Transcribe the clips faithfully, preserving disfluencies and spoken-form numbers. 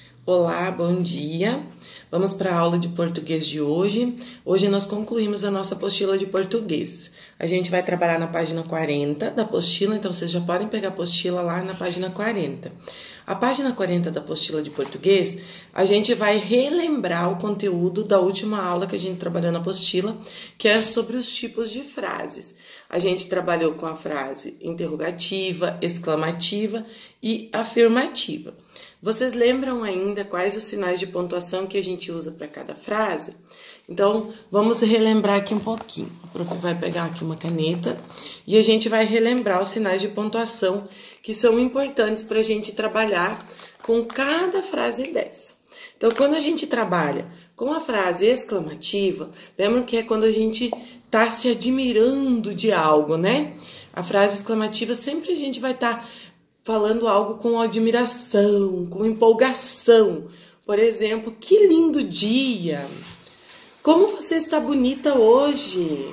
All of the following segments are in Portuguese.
Olá, bom dia. Vamos para a aula de português de hoje. Hoje nós concluímos a nossa apostila de português. A gente vai trabalhar na página quarenta da apostila, então vocês já podem pegar a apostila lá na página quarenta. A página quarenta da apostila de português, a gente vai relembrar o conteúdo da última aula que a gente trabalhou na apostila, que é sobre os tipos de frases. A gente trabalhou com a frase interrogativa, exclamativa e afirmativa. Vocês lembram ainda quais os sinais de pontuação que a gente usa para cada frase? Então, vamos relembrar aqui um pouquinho. O prof vai pegar aqui uma caneta e a gente vai relembrar os sinais de pontuação que são importantes para a gente trabalhar com cada frase dessa. Então, quando a gente trabalha com a frase exclamativa, lembra que é quando a gente está se admirando de algo, né? A frase exclamativa sempre a gente vai estar... Tá falando algo com admiração, com empolgação. Por exemplo, que lindo dia! Como você está bonita hoje!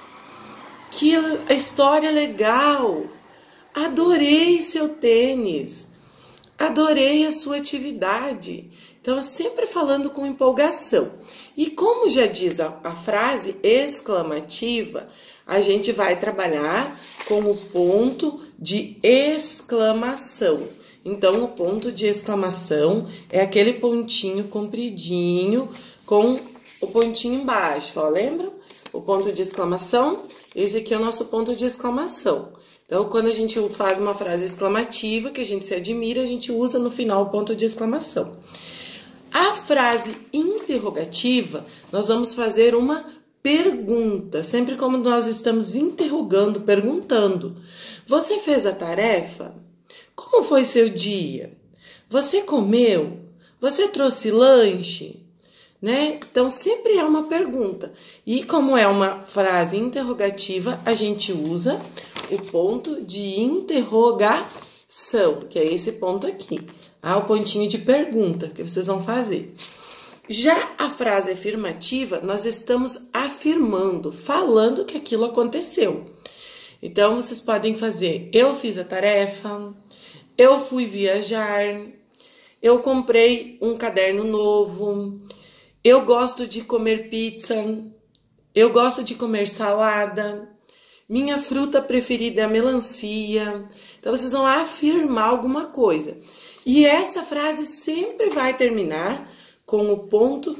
Que história legal! Adorei seu tênis! Adorei a sua atividade! Então, sempre falando com empolgação. E como já diz a, a frase exclamativa, a gente vai trabalhar com o ponto de exclamação. Então, o ponto de exclamação é aquele pontinho compridinho com o pontinho embaixo, ó, lembra? O ponto de exclamação, esse aqui é o nosso ponto de exclamação. Então, quando a gente faz uma frase exclamativa, que a gente se admira, a gente usa no final o ponto de exclamação. A frase interrogativa, nós vamos fazer uma pergunta, sempre como nós estamos interrogando, perguntando. Você fez a tarefa? Como foi seu dia? Você comeu? Você trouxe lanche? Né? Então, sempre é uma pergunta. E como é uma frase interrogativa, a gente usa o ponto de interrogação, que é esse ponto aqui. Ah, o pontinho de pergunta que vocês vão fazer. Já a frase afirmativa, nós estamos afirmando, falando que aquilo aconteceu. Então, vocês podem fazer, eu fiz a tarefa, eu fui viajar, eu comprei um caderno novo, eu gosto de comer pizza, eu gosto de comer salada, minha fruta preferida é a melancia. Então, vocês vão afirmar alguma coisa. E essa frase sempre vai terminar com o ponto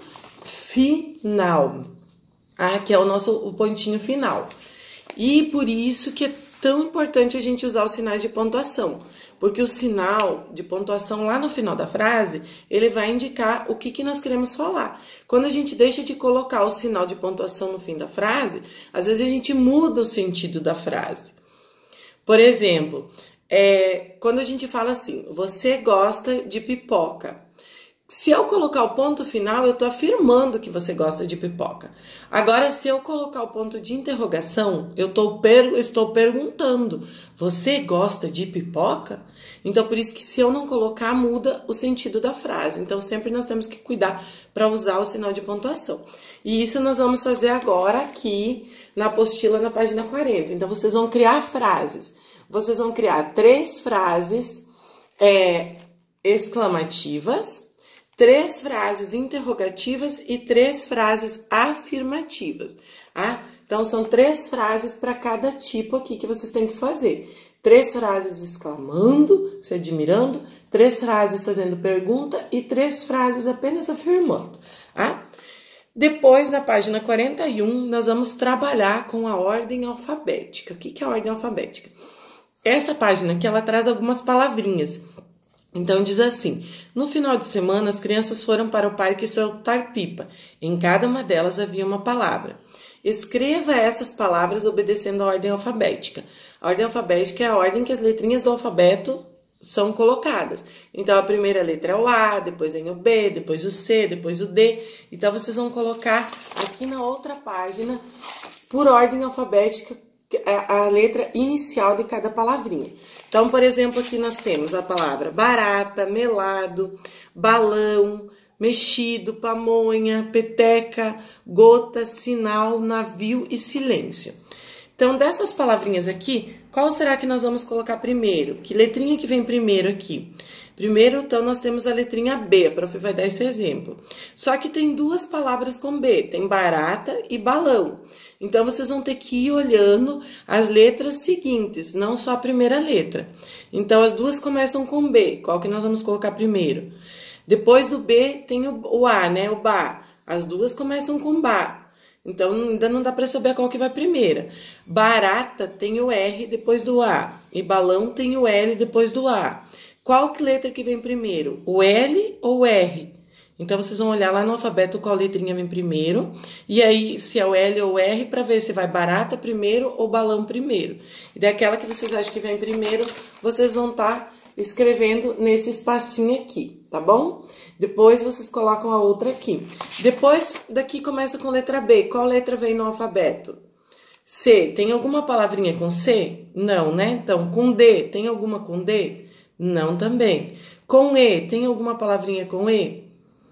final, ah, que é o nosso o pontinho final. E por isso que é tão importante a gente usar os sinais de pontuação, porque o sinal de pontuação lá no final da frase, ele vai indicar o que, que nós queremos falar. Quando a gente deixa de colocar o sinal de pontuação no fim da frase, às vezes a gente muda o sentido da frase. Por exemplo, é, quando a gente fala assim, você gosta de pipoca. Se eu colocar o ponto final, eu estou afirmando que você gosta de pipoca. Agora, se eu colocar o ponto de interrogação, eu tô per- estou perguntando, você gosta de pipoca? Então, por isso que se eu não colocar, muda o sentido da frase. Então, sempre nós temos que cuidar para usar o sinal de pontuação. E isso nós vamos fazer agora aqui na apostila, na página quarenta. Então, vocês vão criar frases. Vocês vão criar três frases é, exclamativas, três frases interrogativas e três frases afirmativas, tá? Então, são três frases para cada tipo aqui que vocês têm que fazer. Três frases exclamando, se admirando, três frases fazendo pergunta e três frases apenas afirmando, tá? Depois, na página quarenta e um, nós vamos trabalhar com a ordem alfabética. O que é a ordem alfabética? Essa página aqui, ela traz algumas palavrinhas. Então, diz assim, no final de semana, as crianças foram para o parque soltar pipa. Em cada uma delas havia uma palavra. Escreva essas palavras obedecendo a ordem alfabética. A ordem alfabética é a ordem que as letrinhas do alfabeto são colocadas. Então, a primeira letra é o A, depois vem o B, depois o C, depois o D. Então, vocês vão colocar aqui na outra página, por ordem alfabética, a letra inicial de cada palavrinha. Então, por exemplo, aqui nós temos a palavra barata, melado, balão, mexido, pamonha, peteca, gota, sinal, navio e silêncio. Então, dessas palavrinhas aqui, qual será que nós vamos colocar primeiro? Que letrinha que vem primeiro aqui? Primeiro, então, nós temos a letrinha B, a prof vai dar esse exemplo. Só que tem duas palavras com B, tem barata e balão. Então, vocês vão ter que ir olhando as letras seguintes, não só a primeira letra. Então, as duas começam com B, qual que nós vamos colocar primeiro? Depois do B tem o, o A, né, o Ba. As duas começam com Ba. Então, ainda não dá para saber qual que vai primeira. Barata tem o R depois do A. E balão tem o L depois do A. Qual que letra que vem primeiro? O L ou o R? Então, vocês vão olhar lá no alfabeto qual letrinha vem primeiro. E aí, se é o L ou o R, para ver se vai barata primeiro ou balão primeiro. E daquela que vocês acham que vem primeiro, vocês vão estar escrevendo nesse espacinho aqui, tá bom? Depois, vocês colocam a outra aqui. Depois, daqui começa com letra B. Qual letra vem no alfabeto? C. Tem alguma palavrinha com C? Não, né? Então, com D. Tem alguma com D? Não também. Com E. Tem alguma palavrinha com E?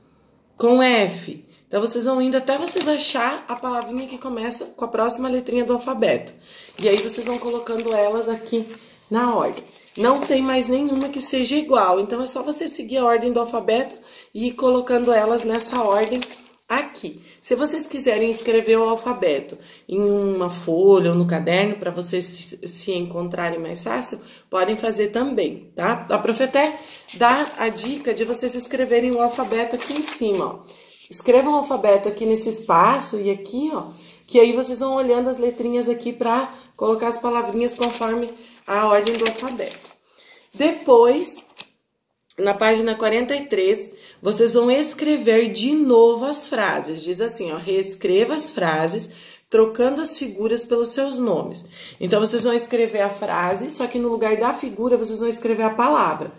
Com F. Então, vocês vão indo até vocês achar a palavrinha que começa com a próxima letrinha do alfabeto. E aí, vocês vão colocando elas aqui na ordem. Não tem mais nenhuma que seja igual, então é só você seguir a ordem do alfabeto e ir colocando elas nessa ordem aqui. Se vocês quiserem escrever o alfabeto em uma folha ou no caderno, para vocês se, se encontrarem mais fácil, podem fazer também, tá? A prof até dá a dica de vocês escreverem o alfabeto aqui em cima, ó. Escrevam o alfabeto aqui nesse espaço e aqui, ó, que aí vocês vão olhando as letrinhas aqui para colocar as palavrinhas conforme a ordem do alfabeto. Depois, na página quarenta e três, vocês vão escrever de novo as frases. Diz assim, ó, reescreva as frases, trocando as figuras pelos seus nomes. Então, vocês vão escrever a frase, só que no lugar da figura, vocês vão escrever a palavra.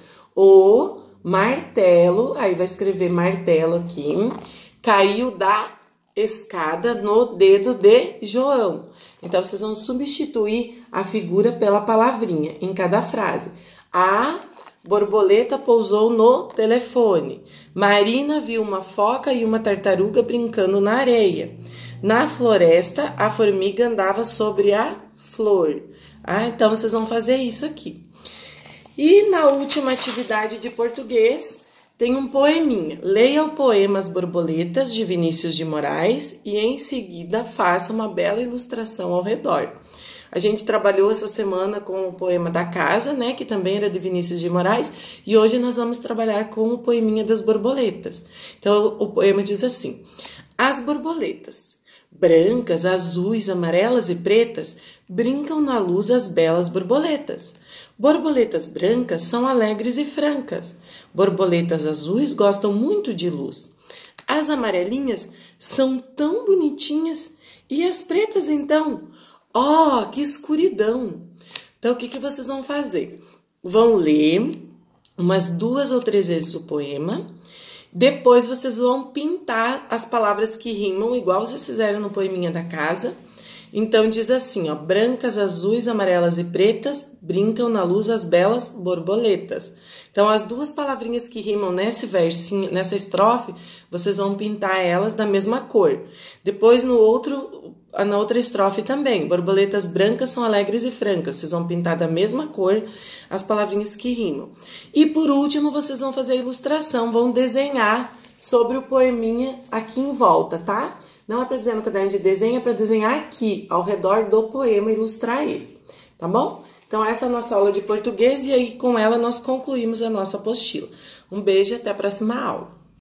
O martelo, aí vai escrever martelo aqui, caiu da escada no dedo de João. Então, vocês vão substituir a figura pela palavrinha em cada frase. A borboleta pousou no telefone. Marina viu uma foca e uma tartaruga brincando na areia. Na floresta, a formiga andava sobre a flor. Ah, então, vocês vão fazer isso aqui. E na última atividade de português, tem um poeminha. Leia o poema As Borboletas, de Vinícius de Moraes, e em seguida faça uma bela ilustração ao redor. A gente trabalhou essa semana com o poema da casa, né, que também era de Vinícius de Moraes, e hoje nós vamos trabalhar com o poeminha das borboletas. Então, o poema diz assim: As borboletas, brancas, azuis, amarelas e pretas, brincam na luz as belas borboletas. Borboletas brancas são alegres e francas. Borboletas azuis gostam muito de luz. As amarelinhas são tão bonitinhas. E as pretas, então? Oh, que escuridão! Então, o que, que vocês vão fazer? Vão ler umas duas ou três vezes o poema. Depois, vocês vão pintar as palavras que rimam, igual vocês fizeram no poeminha da casa. Então, diz assim, ó, brancas, azuis, amarelas e pretas, brincam na luz as belas borboletas. Então, as duas palavrinhas que rimam nesse versinho, nessa estrofe, vocês vão pintar elas da mesma cor. Depois, no outro, na outra estrofe também, borboletas brancas são alegres e francas. Vocês vão pintar da mesma cor as palavrinhas que rimam. E, por último, vocês vão fazer a ilustração, vão desenhar sobre o poeminha aqui em volta, tá? Não é para dizer no caderno de desenho, é para desenhar aqui, ao redor do poema, ilustrar ele, tá bom? Então, essa é a nossa aula de português e aí com ela nós concluímos a nossa apostila. Um beijo e até a próxima aula.